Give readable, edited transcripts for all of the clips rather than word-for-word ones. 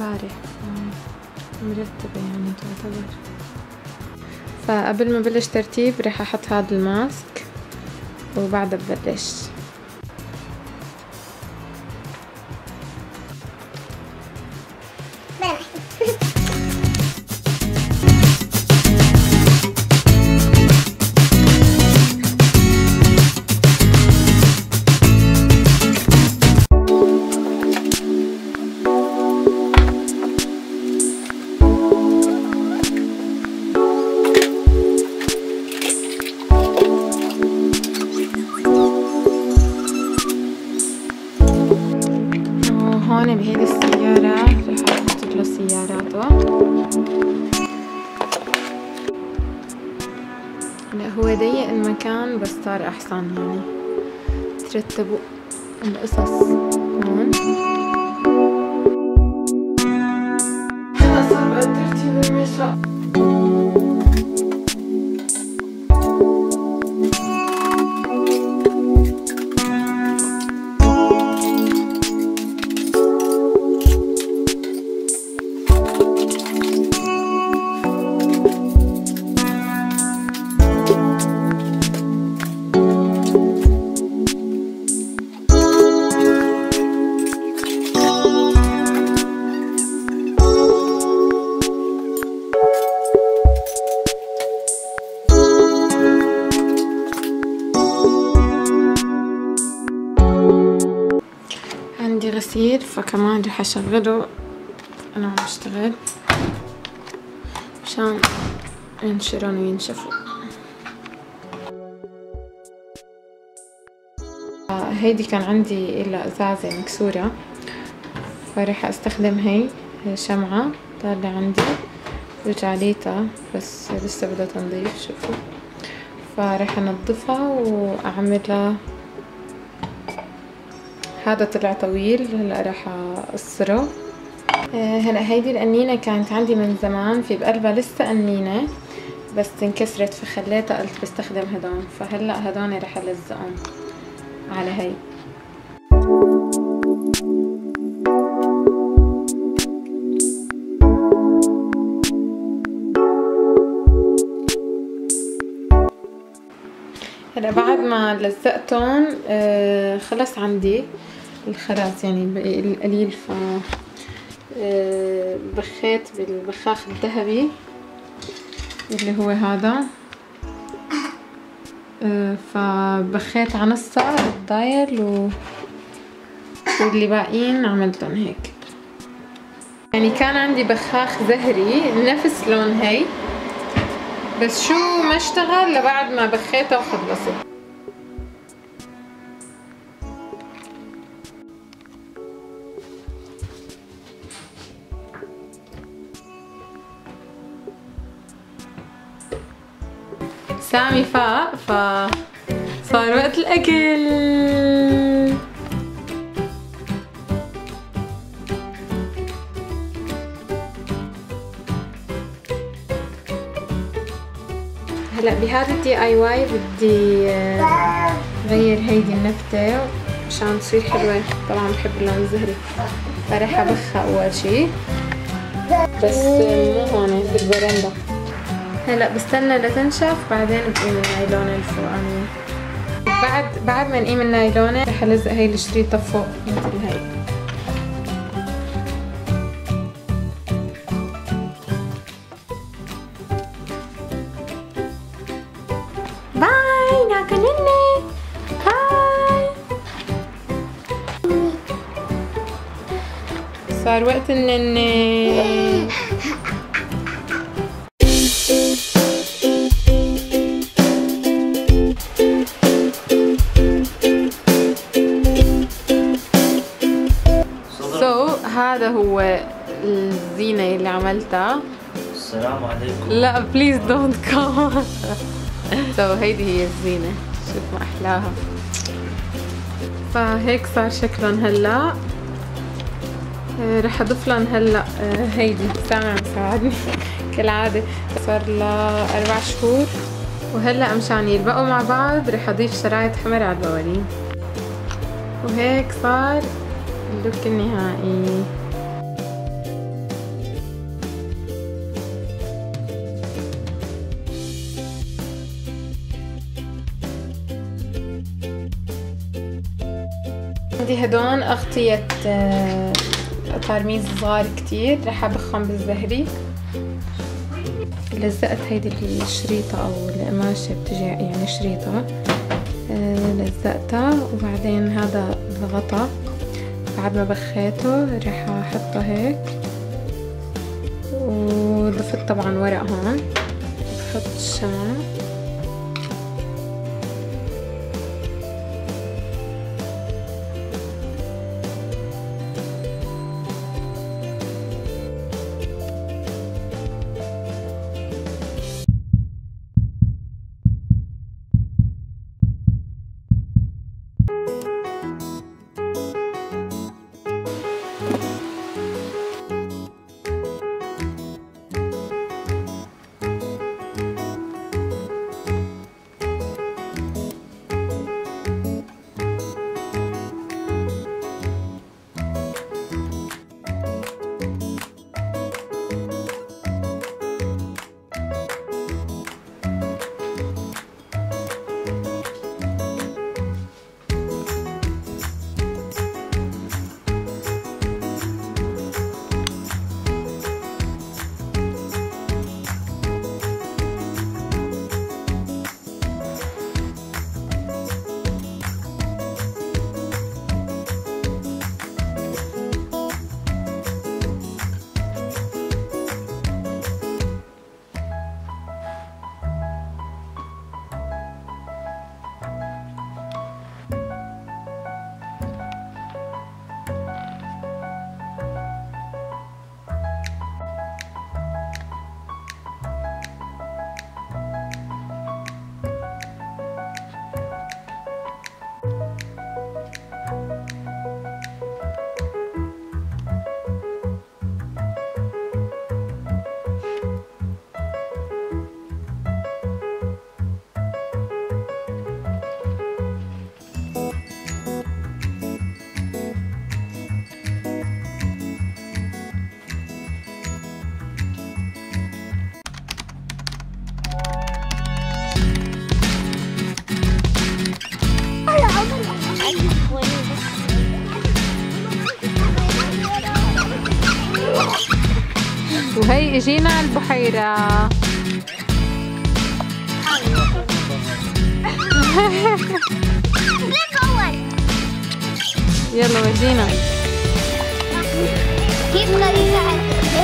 امبارح مرتبة يعني تعتبر. فقبل ما بلش ترتيب رح احط هذا الماسك وبعدها ببلش. هون بهيدي السيارة رح احط له سياراته. هلا هو ضيق المكان بس صار احسن يعني ترتبوا القصص هون. هلا صار بقى ترتيب المسرح. عندي غسيل فكمان رح اشغله انا عم بشتغل مشان ينشرون وينشفوا. هيدي كان عندي إلا ازازة مكسورة فرح استخدم هي شمعة طالع عندي وجعليتها بس لسه بدها تنظيف شوفوا. فرح انظفها واعملها. هذا طلع طويل هلا راح اقصره. هلا هيدي القنينة كانت عندي من زمان في بقلبها لسه قنينة بس انكسرت فخليتها قلت بستخدم هدول. فهلا هدول راح الزقهم على هي. هلا بعد ما لزقتهم خلص عندي الخلاص يعني بقي القليل. ف بخيت بالبخاخ الذهبي اللي هو هذا. فبخيت على نصها بالدايل واللي باقيين عملتهم هيك. يعني كان عندي بخاخ زهري نفس لون هي بس شو ما اشتغل لبعد ما بخيته وخلصت. سامي فاق فصار وقت الأكل. هلا بهذا DIY بدي غير هيدي النبتة مشان تصير حلوة. طبعا بحب اللون الزهري فرح ابخها اول شي بس مو هون بالبرندة. هلا بستنى لتنشف بعدين بقيم النايلونة الفوقانية. بعد ما نقيم النايلونة رح الزق هي الشريطة فوق مثل هي. باي ناكل نني. هاي صار وقت النني. هذا هو الزينة اللي عملتها. السلام عليكم. لا بليز دونت كم. هيدي هي الزينة شوف ما احلاها. فهيك صار شكلهم هلا. رح اضيف لهم هلا هيدي سامع مساعدني كالعادة صار لها 4 شهور وهلا مشان يلبقوا مع بعض رح اضيف شرايط حمر على البوالين وهيك صار اللوك النهائي. عندي هدول أغطية ترميز صغار كتير، رح أبخهم بالزهري. لزقت هيدي الشريطة أو القماشة بتجي يعني شريطة، لزقتها. وبعدين هذا الغطا بعد ما بخيته رح أحطه هيك، وضفت طبعا ورق هون، بحط الشمع. وهي اجينا على البحيرة. يلا ودينا. كيف طريقة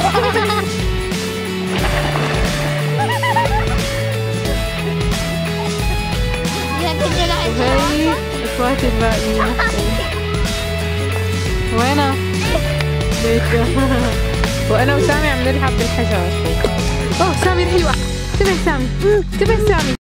وهي اخواتي الباقيين. وينها؟ وانا وسامي عم نلعب بالحجر. اوه سامي رح يوقع. انتبه سامي، انتبه سامي.